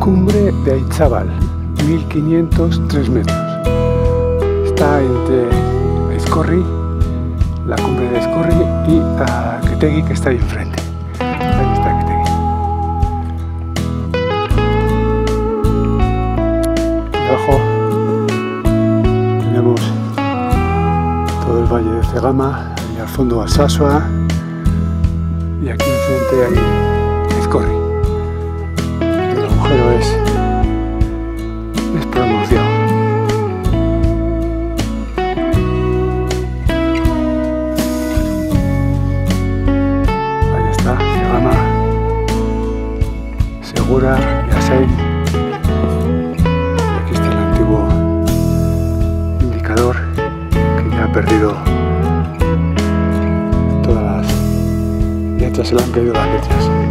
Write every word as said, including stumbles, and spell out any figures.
Cumbre de Aitzabal, mil quinientos tres metros. Está entre Aizkorri, la cumbre de Aizkorri, y Arquetegui, que está ahí enfrente. Ahí está Arquetegui. Debajo tenemos todo el valle de Cegama, y al fondo Alsasua, y aquí enfrente hay Aizkorri. El agujero es, es pronunciado. Ahí está Cegama, Segura y Asai. Y aquí está el antiguo indicador que ya ha perdido todas las letras, se le han caído las letras.